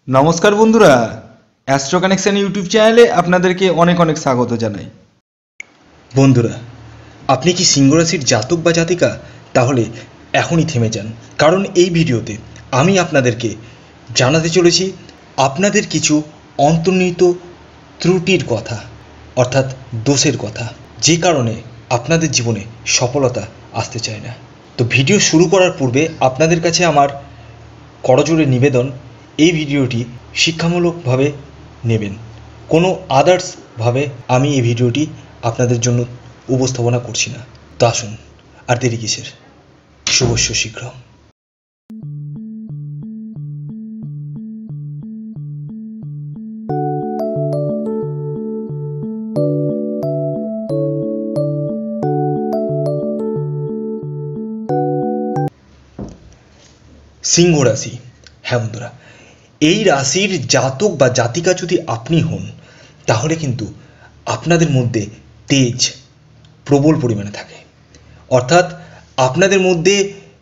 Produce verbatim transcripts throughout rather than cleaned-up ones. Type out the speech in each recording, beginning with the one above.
নমস্কার বন্ধুরা, astro connection YouTube চ্যানেলে আপনাদেরকে অনেক অনেক স্বাগত জানাই। বন্ধুরা, আপনি কি সিংহ রাশির জাতক বা জাতিকা? তাহলে এখনই থেমে যান, কারণ এই ভিডিওতে আমি আপনাদেরকে জানাতে চলেছি আপনাদের কিছু অন্তর্নিহিত ত্রুটির কথা, অর্থাৎ দোষের কথা, যে কারণে আপনাদের জীবনে সফলতা আসতে চায় না। তো ভিডিও শুরু করার পূর্বে আপনাদের কাছে আমার করজোড়ে নিবেদন, এই ভিডিওটি শিক্ষামূলকভাবে নেবেন, কোনো আদার্সভাবে আমি এই ভিডিওটি আপনাদের জন্য উপস্থাপনা করছি না। তো আসুন, আর দেরি কিসের, শুভস্য শীঘ্র। সিংহ রাশি। হ্যাঁ বন্ধুরা, এই রাশির জাতক বা জাতিকা যদি আপনি হন, তাহলে কিন্তু আপনাদের মধ্যে তেজ প্রবল পরিমাণে থাকে, অর্থাৎ আপনাদের মধ্যে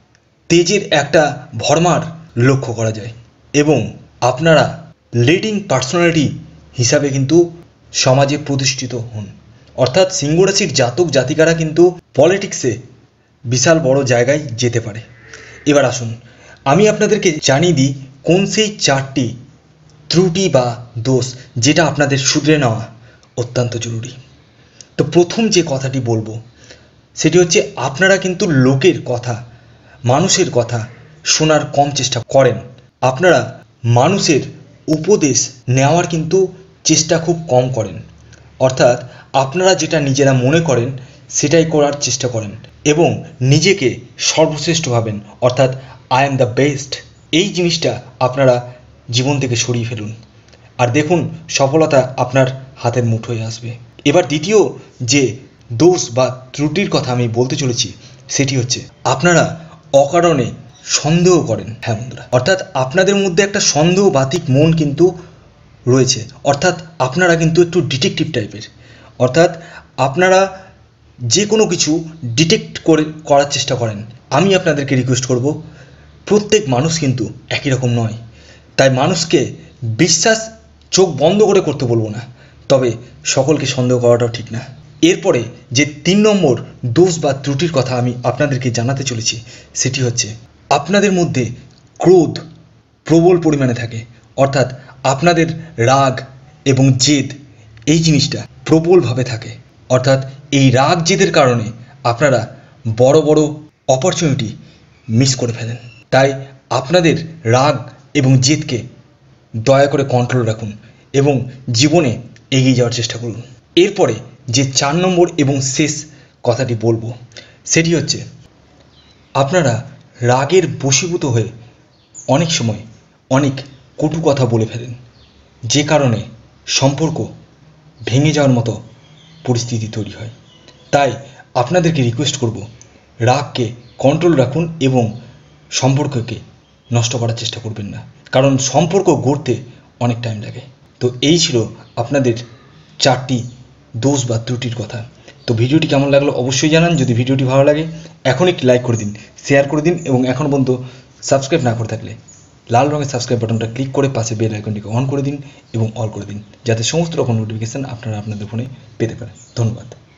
তেজের একটা ভরমার লক্ষ্য করা যায়, এবং আপনারা লিডিং পার্সোনালিটি হিসাবে কিন্তু সমাজে প্রতিষ্ঠিত হন। অর্থাৎ সিংহ রাশির জাতক জাতিকারা কিন্তু পলিটিক্সে বিশাল বড় জায়গায় যেতে পারে। এবার আসুন, আমি আপনাদেরকে জানিয়ে দিই কোন সেই চারটি ত্রুটি বা দোষ যেটা আপনাদের শুধরে নেওয়া অত্যন্ত জরুরি। তো প্রথম যে কথাটি বলবো সেটি হচ্ছে, আপনারা কিন্তু লোকের কথা, মানুষের কথা শোনার কম চেষ্টা করেন। আপনারা মানুষের উপদেশ নেওয়ার কিন্তু চেষ্টা খুব কম করেন, অর্থাৎ আপনারা যেটা নিজেরা মনে করেন সেটাই করার চেষ্টা করেন, এবং নিজেকে সর্বশ্রেষ্ঠ ভাবেন, অর্থাৎ আই এম দ্য বেস্ট। এই জিনিসটা আপনারা জীবন থেকে সরিয়ে ফেলুন, আর দেখুন সফলতা আপনার হাতের মুঠোয় আসবে। এবার দ্বিতীয় যে দোষ বা ত্রুটির কথা আমি বলতে চলেছি সেটি হচ্ছে, আপনারা অকারণে সন্দেহ করেন। হ্যাঁ বন্ধুরা, অর্থাৎ আপনাদের মধ্যে একটা সন্দেহবাতিক মন কিন্তু রয়েছে, অর্থাৎ আপনারা কিন্তু একটু ডিটেকটিভ টাইপের, অর্থাৎ আপনারা যে কোনো কিছু ডিটেক্ট করে করার চেষ্টা করেন। আমি আপনাদেরকে রিকোয়েস্ট করব, প্রত্যেক মানুষ কিন্তু একই রকম নয়, তাই মানুষকে বিশ্বাস চোখ বন্ধ করে করতে বলবো না, তবে সকলকে সন্দেহ করাটাও ঠিক না। এরপরে যে তিন নম্বর দোষ বা ত্রুটির কথা আমি আপনাদেরকে জানাতে চলেছি সেটি হচ্ছে, আপনাদের মধ্যে ক্রোধ প্রবল পরিমাণে থাকে, অর্থাৎ আপনাদের রাগ এবং জেদ এই জিনিসটা প্রবলভাবে থাকে, অর্থাৎ এই রাগ জেদের কারণে আপনারা বড় বড় অপরচুনিটি মিস করে ফেলেন। তাই আপনাদের রাগ এবং জেদকে দয়া করে কন্ট্রোল রাখুন এবং জীবনে এগিয়ে যাওয়ার চেষ্টা করুন। এরপরে যে চার নম্বর এবং শেষ কথাটি বলবো সেটি হচ্ছে, আপনারা রাগের বশীভূত হয়ে অনেক সময় অনেক কটু কথা বলে ফেলেন, যে কারণে সম্পর্ক ভেঙে যাওয়ার মতো পরিস্থিতি তৈরি হয়। তাই আপনাদেরকে রিকোয়েস্ট করব, রাগকে কন্ট্রোল রাখুন এবং সম্পর্ককে নষ্ট করার চেষ্টা করবেন না, কারণ সম্পর্ক গড়তে অনেক টাইম লাগে। তো এই ছিল আপনাদের চারটি দোষ বা ত্রুটির কথা। তো ভিডিওটি কেমন লাগলো অবশ্যই জানান। যদি ভিডিওটি ভালো লাগে এখন একটি লাইক করে দিন, শেয়ার করে দিন, এবং এখন পর্যন্ত সাবস্ক্রাইব না করে থাকলে লাল রঙের সাবস্ক্রাইব বাটনটা ক্লিক করে পাশে বেল আইকনটিকে অন করে দিন এবং অল করে দিন, যাতে সমস্ত রকম নোটিফিকেশান আপনারা আপনাদের ফোনে পেতে পারেন। ধন্যবাদ।